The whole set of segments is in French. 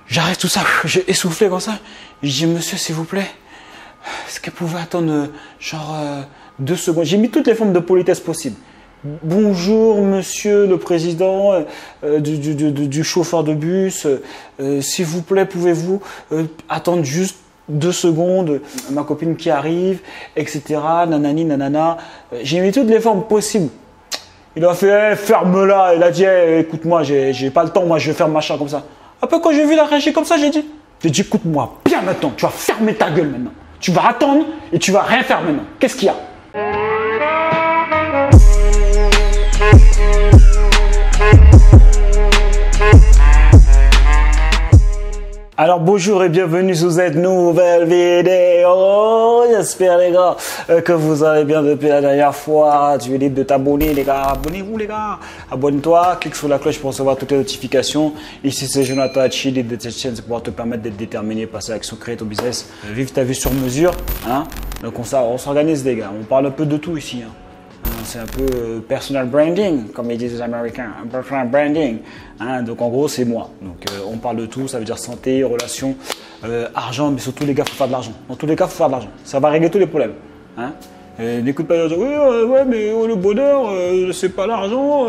J'arrête tout ça, j'ai essoufflé comme ça. Je dis, monsieur, s'il vous plaît, est-ce qu'elle pouvait attendre genre 2 secondes? J'ai mis toutes les formes de politesse possibles. Bonjour, monsieur le président du chauffeur de bus. S'il vous plaît, pouvez-vous attendre juste 2 secondes, ma copine qui arrive, etc. Nanani, nanana. J'ai mis toutes les formes possibles. Il a fait, hey, ferme-la. Il a dit, hey, écoute-moi, j'ai pas le temps, moi je vais faire machin comme ça. Après, quand j'ai vu la réagir comme ça, j'ai dit, écoute-moi, bien maintenant, tu vas fermer ta gueule maintenant. Tu vas attendre et tu vas rien faire maintenant. Qu'est-ce qu'il y a? Alors bonjour et bienvenue sur cette nouvelle vidéo. J'espère les gars que vous allez bien depuis la dernière fois. Tu es libre de t'abonner les gars. Abonnez-vous les gars. Abonne-toi, clique sur la cloche pour recevoir toutes les notifications. Ici c'est Jonathan Hachi, l'idée de cette chaîne c'est pouvoir te permettre d'être déterminé, passer à l'action, créer ton business, vivre ta vie sur mesure. Hein. Donc on s'organise les gars. On parle un peu de tout ici. Hein. C'est un peu personal branding, comme ils disent les Américains, un personal branding. Hein, donc en gros, c'est moi. Donc on parle de tout, ça veut dire santé, relations, argent, mais surtout les gars, il faut faire de l'argent. Dans tous les cas, il faut faire de l'argent. Ça va régler tous les problèmes. Hein. N'écoute pas les gens, ouais, mais le bonheur, c'est pas l'argent.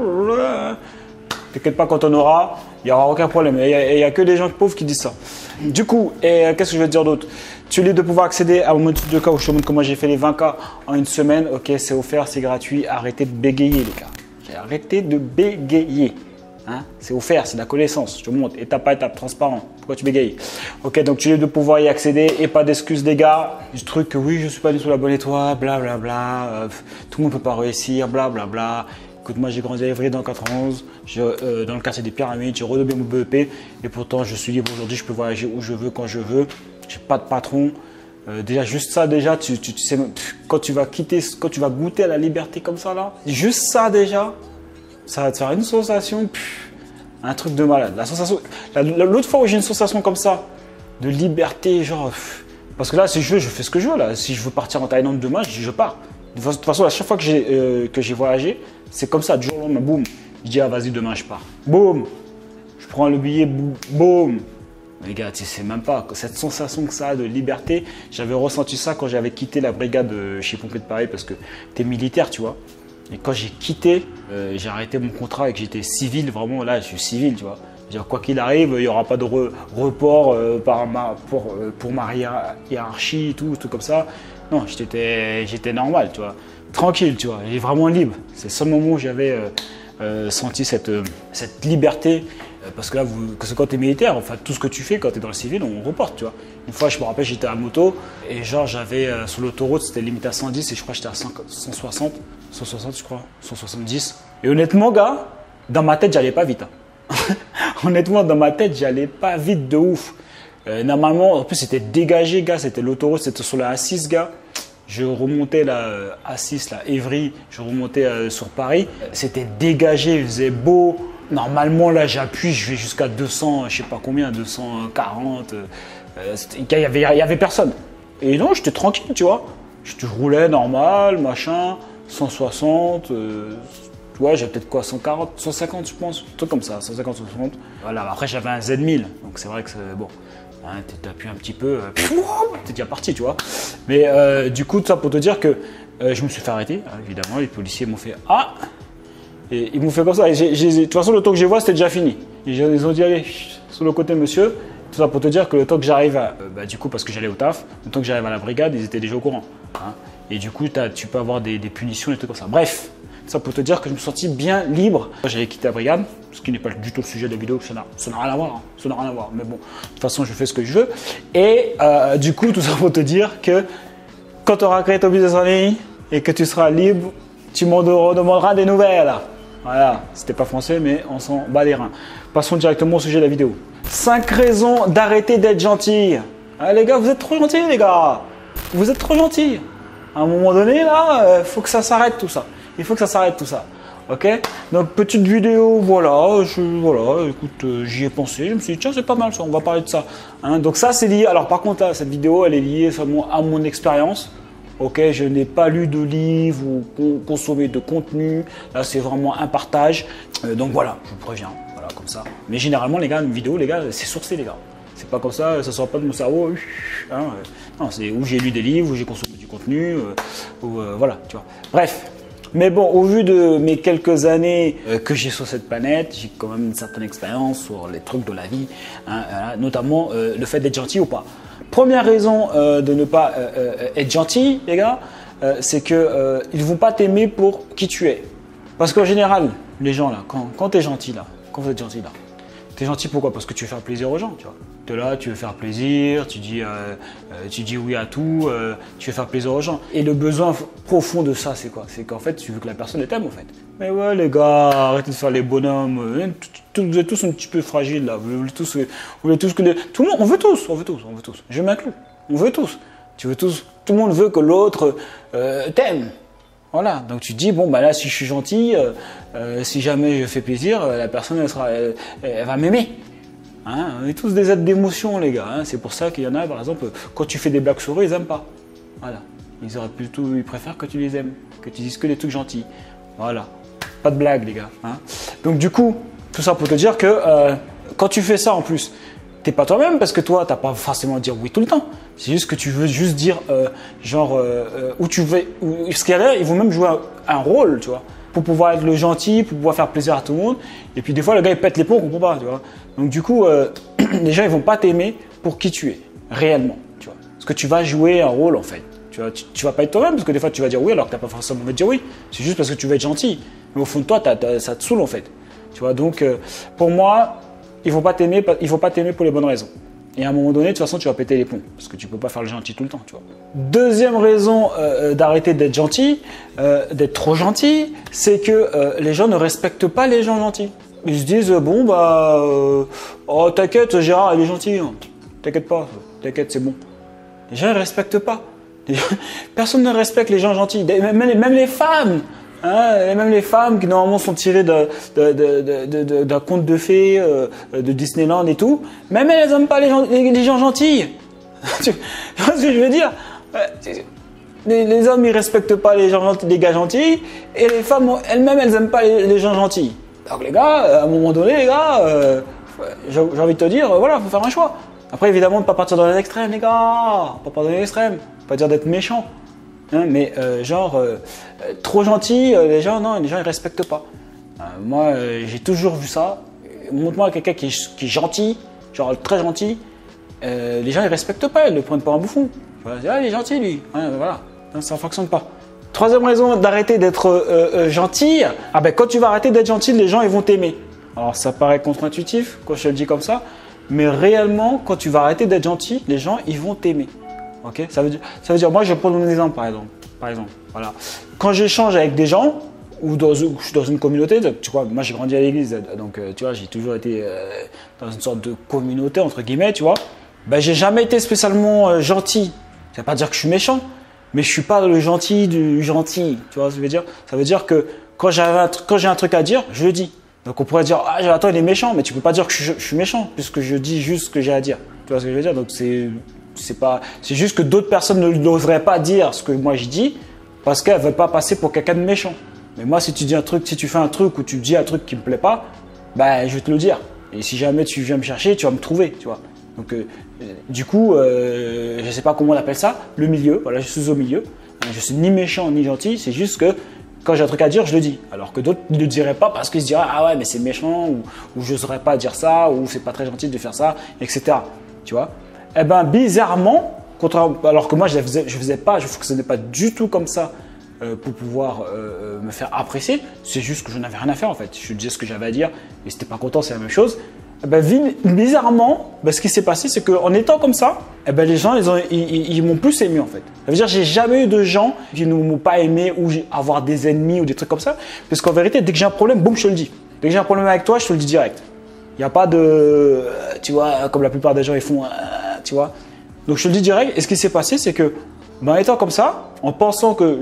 T'inquiète pas, quand on aura, il n'y aura aucun problème. Il n'y a que des gens pauvres qui disent ça. Du coup, qu'est-ce que je vais te dire d'autre? Tu es libre de pouvoir accéder à mon étude de cas où je te montre comment j'ai fait les 20K en une semaine. Ok, c'est offert, c'est gratuit. Arrêtez de bégayer, les gars. Arrêtez de bégayer. Hein? C'est offert, c'est de la connaissance. Je te montre étape par étape, transparent. Pourquoi tu bégayes? Ok, donc tu es libre de pouvoir y accéder et pas d'excuses, les gars. Du truc que oui, je ne suis pas du tout la bonne étoile, blablabla. Tout le monde ne peut pas réussir, blablabla. Écoute, moi j'ai grandi à Évry dans le 91, dans le quartier des Pyramides, j'ai redoublé mon BEP et pourtant je suis libre aujourd'hui, je peux voyager où je veux, quand je veux, j'ai pas de patron. Déjà juste ça, déjà, tu sais, quand tu vas goûter à la liberté comme ça là, juste ça déjà, ça va te faire une sensation, un truc de malade. La sensation, l'autre fois où j'ai une sensation comme ça, de liberté, genre, parce que là si je veux, je fais ce que je veux là. Si je veux partir en Thaïlande demain, je pars. De toute façon, à chaque fois que j'ai voyagé, c'est comme ça, du jour au lendemain, boum. Je dis, ah vas-y, demain je pars. Boum. Je prends le billet, boum. Les gars, tu sais même pas, cette sensation que ça a de liberté, j'avais ressenti ça quand j'avais quitté la brigade chez Pompiers de Paris parce que tu es militaire, tu vois. Et quand j'ai quitté, j'ai arrêté mon contrat et que j'étais civil, vraiment là, je suis civil, tu vois. Dire, quoi qu'il arrive, il n'y aura pas de report pour ma hiérarchie et tout comme ça. Non, j'étais normal, tu vois. Tranquille, tu vois, j'ai vraiment libre. C'est le seul moment où j'avais senti cette liberté. Parce que là, quand tu es militaire, enfin, tout ce que tu fais quand tu es dans le civil, on reporte, tu vois. Une fois, je me rappelle, j'étais à moto et genre, j'avais sur l'autoroute, c'était limité à 110 et je crois que j'étais à 160, je crois, 170. Et honnêtement, gars, dans ma tête, j'allais pas vite. Hein. Honnêtement, dans ma tête, j'allais pas vite de ouf. Normalement, en plus, c'était dégagé, gars, c'était l'autoroute, c'était sur la A6, gars. Je remontais la A6, la Évry, je remontais sur Paris. C'était dégagé, il faisait beau. Normalement, là, j'appuie, je vais jusqu'à 200, je sais pas combien, 240. Il y avait personne. Et non, j'étais tranquille, tu vois. Je roulais normal, machin, 160. Tu vois, j'avais peut-être quoi, 140, 150, je pense. Un truc comme ça, 150, 160. Voilà, après, j'avais un Z1000. Donc, c'est vrai que c'est bon. Hein, tu appuies un petit peu, t'es déjà parti, tu vois. Mais du coup, tout ça pour te dire que je me suis fait arrêter, hein, évidemment. Les policiers m'ont fait « Ah !» Et ils m'ont fait comme ça. Et de toute façon, le temps que je vois, c'était déjà fini. Ils ont dit « Allez, sur le côté, monsieur. » Tout ça pour te dire que le temps que j'arrive du coup, parce que j'allais au taf, le temps que j'arrive à la brigade, ils étaient déjà au courant. Hein. Et du coup, tu peux avoir des punitions, des trucs comme ça. Bref, ça pour te dire que je me suis senti bien libre. J'avais quitté la brigade, ce qui n'est pas du tout le sujet de la vidéo, ça n'a rien à voir. Hein. Ça n'a rien à voir. Mais bon, de toute façon, je fais ce que je veux. Et du coup, tout ça pour te dire que quand tu auras créé ton business en ligne et que tu seras libre, tu m'en redemanderas des nouvelles. Voilà, c'était pas français, mais on s'en bat les reins. Passons directement au sujet de la vidéo. 5 raisons d'arrêter d'être gentil. Ah, les gars, vous êtes trop gentils, les gars. Vous êtes trop gentils. À un moment donné, là, il faut que ça s'arrête tout ça. Il faut que ça s'arrête tout ça. Ok? Donc, petite vidéo, voilà, écoute, j'y ai pensé. Je me suis dit, tiens, c'est pas mal ça, on va parler de ça. Hein, donc, ça, c'est lié. Alors, par contre, là, cette vidéo, elle est liée seulement à mon expérience. Ok, je n'ai pas lu de livre ou consommé de contenu. Là, c'est vraiment un partage. Donc voilà, je vous préviens. Voilà, comme ça. Mais généralement, les gars, une vidéo, les gars, c'est sourcé, les gars. C'est pas comme ça sort pas de mon cerveau. Hein, non, c'est où j'ai lu des livres, où j'ai consommé du contenu, voilà, tu vois. Bref. Mais bon, au vu de mes quelques années que j'ai sur cette planète, j'ai quand même une certaine expérience sur les trucs de la vie, hein, notamment le fait d'être gentil ou pas. Première raison de ne pas être gentil, les gars, c'est que ils vont pas t'aimer pour qui tu es. Parce qu'en général, les gens là, quand tu es gentil là, quand vous êtes gentil là, tu es gentil pourquoi? Parce que tu veux faire plaisir aux gens, tu vois. Tu es là, tu veux faire plaisir, tu dis oui à tout, tu veux faire plaisir aux gens. Et le besoin profond de ça, c'est quoi? C'est qu'en fait, tu veux que la personne t'aime en fait. Mais ouais les gars, arrêtez de faire les bonhommes. Vous êtes tous un petit peu fragiles là. Vous voulez tous que tout le monde, on veut tous. Je m'inclus. On veut tous. Tu veux tous. Tout le monde veut que l'autre t'aime. Voilà, donc tu te dis, bon, bah là, si je suis gentil, si jamais je fais plaisir, la personne, elle va m'aimer. Hein, on est tous des êtres d'émotion, les gars. Hein. C'est pour ça qu'il y en a, par exemple, quand tu fais des blagues sur eux, ils n'aiment pas. Voilà. Ils préfèrent que tu les aimes, que tu dises que des trucs gentils. Voilà. Pas de blague, les gars. Hein. Donc, du coup, tout ça pour te dire que quand tu fais ça en plus, t'es pas toi-même parce que toi, t'as pas forcément à dire oui tout le temps. C'est juste que tu veux juste dire où tu veux. Ce qu'il y a, ils vont même jouer un rôle, tu vois, pour pouvoir être le gentil, pour pouvoir faire plaisir à tout le monde. Et puis des fois, le gars il pète les plombs, on comprend pas, tu vois. Donc du coup, les gens ils vont pas t'aimer pour qui tu es réellement, tu vois. Parce que tu vas jouer un rôle en fait. Tu vas pas être toi-même parce que des fois tu vas dire oui alors que t'as pas forcément envie de dire oui. C'est juste parce que tu veux être gentil. Mais au fond de toi, ça te saoule en fait. Tu vois. Donc pour moi, il faut pas t'aimer pour les bonnes raisons. Et à un moment donné, de toute façon, tu vas péter les plombs parce que tu peux pas faire le gentil tout le temps, tu vois. Deuxième raison d'arrêter d'être gentil, d'être trop gentil, c'est que les gens ne respectent pas les gens gentils. Ils se disent bon bah oh t'inquiète Gérard il est gentil, hein. T'inquiète pas, t'inquiète c'est bon. Les gens ne respectent pas. Personne ne respecte les gens gentils, même les femmes. Hein, même les femmes qui normalement sont tirées d'un conte de fées, de Disneyland et tout, même elles n'aiment pas les gens gentils. Tu vois ce que je veux dire? Les hommes ils respectent pas les gars gentils et les femmes elles-mêmes elles n'aiment pas les gens gentils. Donc les gars, à un moment donné les gars, j'ai envie de te dire, voilà, faut faire un choix. Après évidemment ne pas partir dans les extrêmes les gars, pas partir dans les extrêmes, pas dire d'être méchant. Hein, mais trop gentil, les gens ils respectent pas. Moi, j'ai toujours vu ça. Montre-moi quelqu'un qui est gentil, genre très gentil. Les gens ils respectent pas, ils le prennent pour un bouffon. Ah, il est gentil lui. Hein, voilà, ça ne fonctionne pas. Troisième raison d'arrêter d'être gentil. Ah ben quand tu vas arrêter d'être gentil, les gens ils vont t'aimer. Alors ça paraît contre-intuitif quand je te le dis comme ça, mais réellement quand tu vas arrêter d'être gentil, les gens ils vont t'aimer. Okay, ça veut dire, moi je vais prendre mon exemple par exemple, voilà. Quand j'échange avec des gens ou je suis dans une communauté, tu vois, moi j'ai grandi à l'église, donc tu vois, j'ai toujours été dans une sorte de communauté entre guillemets, tu vois. Ben j'ai jamais été spécialement gentil. Ça veut pas dire que je suis méchant, mais je suis pas le gentil du gentil, tu vois ce que je veux dire. Ça veut dire que quand j'ai un truc à dire, je le dis. Donc on pourrait dire ah attends il est méchant, mais tu peux pas dire que je suis méchant puisque je dis juste ce que j'ai à dire. Tu vois ce que je veux dire. Donc c'est juste que d'autres personnes n'oseraient pas dire ce que moi je dis parce qu'elles ne veulent pas passer pour quelqu'un de méchant. Mais moi, si tu fais un truc ou tu dis un truc qui me plaît pas, ben je vais te le dire. Et si jamais tu viens me chercher, tu vas me trouver, tu vois. Donc du coup, je sais pas comment on appelle ça, le milieu. Voilà, je suis au milieu. Je suis ni méchant ni gentil. C'est juste que quand j'ai un truc à dire, je le dis. Alors que d'autres ne le diraient pas parce qu'ils se diraient ah ouais mais c'est méchant ou je n'oserais pas dire ça ou c'est pas très gentil de faire ça, etc. Tu vois. Eh ben bizarrement, alors que moi je fonctionnais pas du tout comme ça pour pouvoir me faire apprécier. C'est juste que je n'avais rien à faire en fait. Je disais ce que j'avais à dire et si t'es pas content c'est la même chose. Eh ben bizarrement, ce qui s'est passé c'est qu'en étant comme ça, eh ben les gens ils m'ont plus aimé en fait. Ça veut dire j'ai jamais eu de gens qui ne m'ont pas aimé ou avoir des ennemis ou des trucs comme ça. Parce qu'en vérité dès que j'ai un problème, boum je te le dis. Dès que j'ai un problème avec toi, je te le dis direct. Il n'y a pas de, tu vois, comme la plupart des gens ils font, tu vois. Donc je te le dis direct. Et ce qui s'est passé, c'est que, en étant comme ça, en pensant que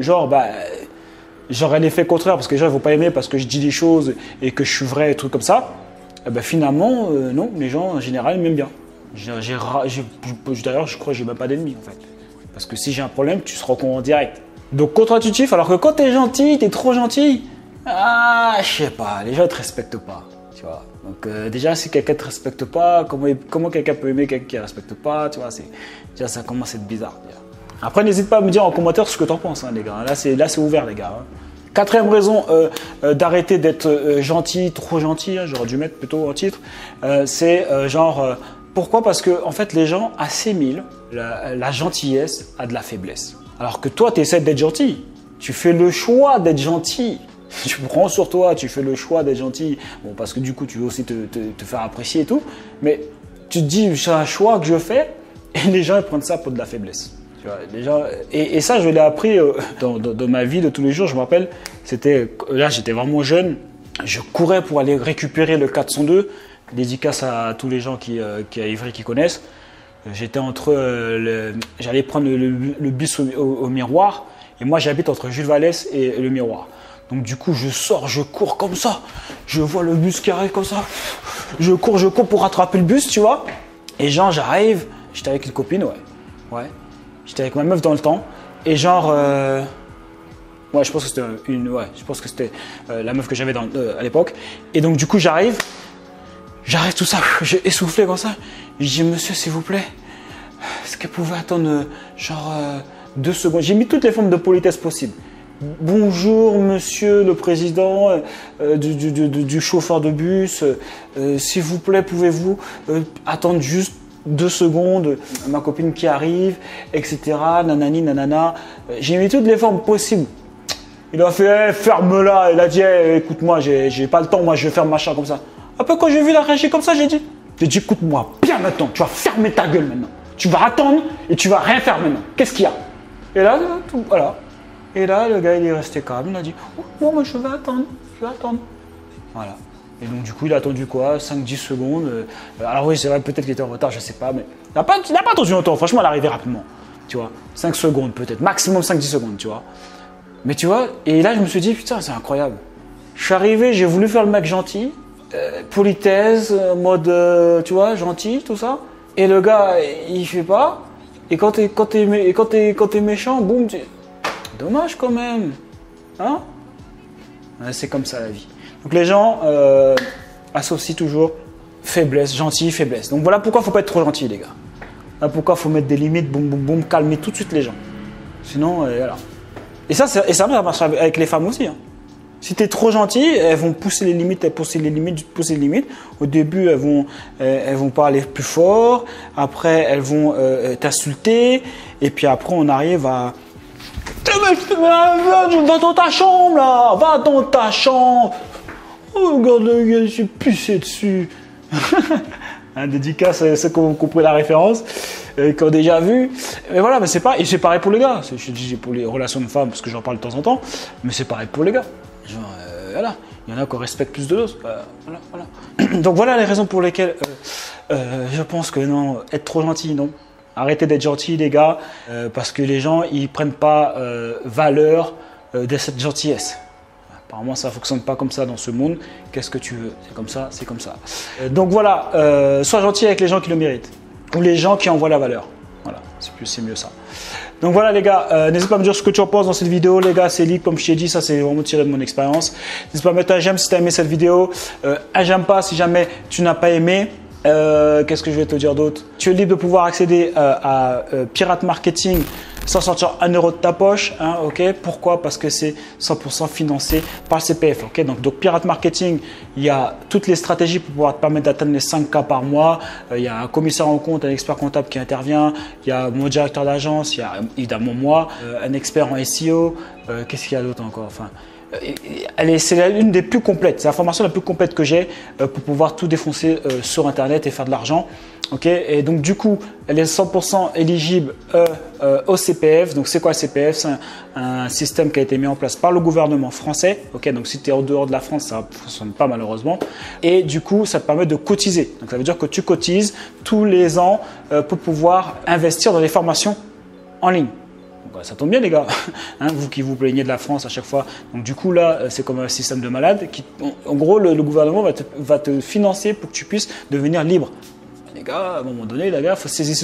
j'aurais l'effet contraire parce que les gens ne vont pas aimer parce que je dis des choses et que je suis vrai, des trucs comme ça. Eh ben finalement, non, les gens en général m'aiment bien. D'ailleurs, je crois que j'ai même pas d'ennemis en fait. Parce que si j'ai un problème, tu seras au courant en direct. Donc contre-intuitif, alors que quand tu es gentil, tu es trop gentil. Ah, je sais pas, les gens ne te respectent pas, tu vois. Donc déjà, si quelqu'un ne te respecte pas, comment quelqu'un peut aimer quelqu'un qui ne respecte pas, tu vois, déjà ça commence à être bizarre. Déjà. Après, n'hésite pas à me dire en commentaire ce que tu en penses, hein, les gars. Là, c'est ouvert, les gars. Hein. Quatrième raison d'arrêter d'être gentil, trop gentil, hein, j'aurais dû mettre plutôt en titre, c'est pourquoi? Parce que en fait, les gens assimilent la gentillesse à de la faiblesse. Alors que toi, tu essaies d'être gentil. Tu fais le choix d'être gentil. Tu prends sur toi, tu fais le choix d'être gentil. Bon, parce que du coup, tu veux aussi te faire apprécier et tout. Mais tu te dis, c'est un choix que je fais. Et les gens, ils prennent ça pour de la faiblesse. Tu vois, les gens, et ça, je l'ai appris dans ma vie de tous les jours. Je me rappelle, là, j'étais vraiment jeune. Je courais pour aller récupérer le 402. Dédicace à tous les gens à Ivry qui connaissent. J'étais j'allais prendre le bus au Miroir. Et moi, j'habite entre Jules Vallès et le Miroir. Donc du coup, je cours comme ça. Je vois le bus qui arrive comme ça. Je cours pour rattraper le bus, tu vois. Et genre, j'arrive. J'étais avec une copine, ouais. J'étais avec ma meuf dans le temps. Et genre, ouais, je pense que c'était la meuf que j'avais à l'époque. Et donc du coup, j'arrive tout ça. J'ai essoufflé comme ça. Je dis, monsieur, s'il vous plaît, est-ce qu'elle pouvait attendre 2 secondes? J'ai mis toutes les formes de politesse possibles. Bonjour monsieur le président du chauffeur de bus, s'il vous plaît pouvez-vous attendre juste 2 secondes, ma copine qui arrive, etc. Nanani nanana. J'ai mis toutes les formes possibles. Il a fait ferme-la, il a dit écoute-moi, j'ai pas le temps, moi je vais faire machin comme ça. Après quand j'ai vu la réagir comme ça, j'ai dit écoute-moi bien maintenant, tu vas fermer ta gueule maintenant. Tu vas attendre et tu vas rien faire maintenant. Qu'est-ce qu'il y a? Et là, voilà. Et là, le gars, il est resté calme. Il a dit bon, moi, je vais attendre. Voilà. Et donc, du coup, il a attendu quoi? 5-10 secondes. Alors, oui, c'est vrai, peut-être qu'il était en retard, je sais pas. Mais il n'a pas attendu longtemps. Franchement, il est arrivé rapidement. Tu vois, 5 secondes peut-être. Maximum 5-10 secondes, tu vois. Mais tu vois, et là, je me suis dit putain, c'est incroyable. Je suis arrivé, j'ai voulu faire le mec gentil. Politesse, mode, tu vois, gentil, tout ça. Et le gars, il fait pas. Et quand t'es méchant, boum, dommage quand même. Hein? Ouais, c'est comme ça la vie. Donc les gens associent toujours faiblesse, gentil, faiblesse. Donc voilà pourquoi il ne faut pas être trop gentil, les gars. Voilà pourquoi il faut mettre des limites, boum, boum, boum, calmer tout de suite les gens. Sinon, voilà. Et ça marche avec les femmes aussi. Hein. Si tu es trop gentil, elles vont pousser les limites, pousser les limites. Au début, elles vont parler plus fort. Après, elles vont t'insulter. Et puis après, on arrive à... Va dans ta chambre, là. Va dans ta chambre. Oh, regarde le gars, je suis pissé dessus. Un dédicace à ceux qui ont compris la référence, qui ont déjà vu. Mais voilà, mais c'est pareil pour les gars. Je dis pour les relations de femmes, parce que j'en parle de temps en temps. Mais c'est pareil pour les gars. Genre, voilà, il y en a qu'on respecte plus de d'autres. Voilà. Donc voilà les raisons pour lesquelles je pense que non, être trop gentil, non. Arrêtez d'être gentil, les gars, parce que les gens, ils prennent pas valeur de cette gentillesse. Apparemment, ça ne fonctionne pas comme ça dans ce monde. Qu'est-ce que tu veux? C'est comme ça, c'est comme ça. Donc voilà, sois gentil avec les gens qui le méritent, ou les gens qui en voient la valeur. Voilà, c'est mieux ça. Donc voilà les gars, n'hésite pas à me dire ce que tu en penses dans cette vidéo. Les gars, c'est libre comme je t'ai dit, ça c'est vraiment tiré de mon expérience. N'hésite pas à mettre un j'aime si tu as aimé cette vidéo, un j'aime pas si jamais tu n'as pas aimé. Qu'est-ce que je vais te dire d'autre? Tu es libre de pouvoir accéder à Pirate Marketing sans sortir 1 euro de ta poche. Hein, okay. Pourquoi? Parce que c'est 100% financé par le CPF. Okay. Donc Pirate Marketing, il y a toutes les stratégies pour pouvoir te permettre d'atteindre les 5K par mois. Il y a un commissaire en compte, un expert comptable qui intervient. Il y a mon directeur d'agence, il y a évidemment moi, un expert en SEO. Qu'est-ce qu'il y a d'autre encore? Enfin, c'est l'une des plus complètes, c'est la formation la plus complète que j'ai pour pouvoir tout défoncer sur internet et faire de l'argent. Okay, et donc du coup, elle est 100% éligible au CPF. Donc c'est quoi le CPF? C'est un système qui a été mis en place par le gouvernement français. Okay, donc si tu es en dehors de la France, ça ne fonctionne pas malheureusement. Et du coup, ça te permet de cotiser. Donc ça veut dire que tu cotises tous les ans pour pouvoir investir dans des formations en ligne. Donc, ça tombe bien les gars, hein, vous qui vous plaignez de la France à chaque fois. Donc du coup là, c'est comme un système de malade. En gros, le gouvernement va te financer pour que tu puisses devenir libre. Les gars, à un moment donné, les gars, faut saisir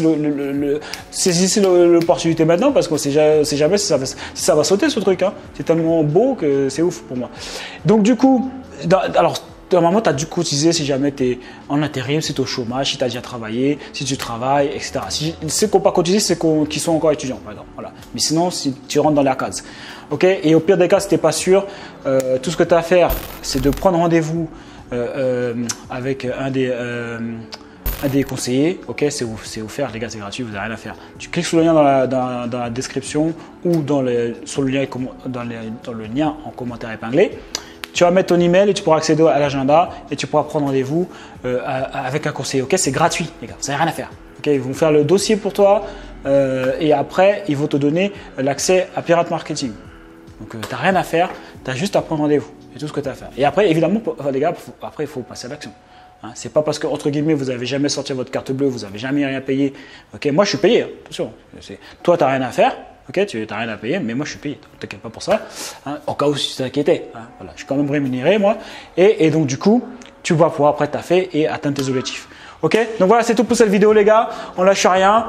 l'opportunité maintenant parce qu'on ne sait jamais si ça va sauter ce truc. Hein. C'est tellement beau que c'est ouf pour moi. Donc du coup, alors normalement, tu as dû cotiser si jamais tu es en intérim, si tu es au chômage, si tu as déjà travaillé, si tu travailles, etc. Ceux qui n'ont pas cotisé, c'est qui sont encore étudiants, par exemple. Voilà. Mais sinon, si tu rentres dans la case. Okay, et au pire des cas, si tu n'es pas sûr, tout ce que tu as à faire, c'est de prendre rendez-vous avec un des conseillers. Okay, c'est offert, les gars, c'est gratuit, vous n'avez rien à faire. Tu cliques sur le lien dans la description ou sur le lien, dans le lien en commentaire épinglé. Tu vas mettre ton email et tu pourras accéder à l'agenda et tu pourras prendre rendez-vous avec un conseiller. Okay, c'est gratuit, les gars, vous n'avez rien à faire. Okay, ils vont faire le dossier pour toi et après, ils vont te donner l'accès à Pirate Marketing. Donc, tu n'as rien à faire, tu as juste à prendre rendez-vous. C'est tout ce que tu as à faire. Et après, évidemment, les gars, après, il faut passer à l'action. Hein, c'est pas parce que, entre guillemets, vous n'avez jamais sorti votre carte bleue, vous n'avez jamais rien payé. Okay, moi, je suis payé, attention. Toi, tu n'as rien à faire. Okay, tu n'as rien à payer, mais moi, je suis payé. Ne t'inquiète pas pour ça. Hein, au cas où tu t'inquiétais. Hein, voilà, je suis quand même rémunéré, moi. Et donc, du coup, tu vas pouvoir après taffer et atteindre tes objectifs. Ok, donc voilà, c'est tout pour cette vidéo, les gars. On lâche rien.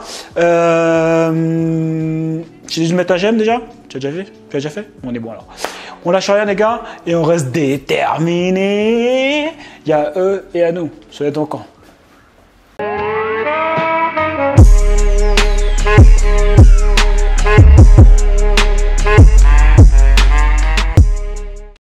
J'ai dû mettre un j'aime déjà. Tu as déjà fait? On est bon alors. On lâche rien, les gars, et on reste déterminés. Il y a eux et à nous. Soyez ton camp.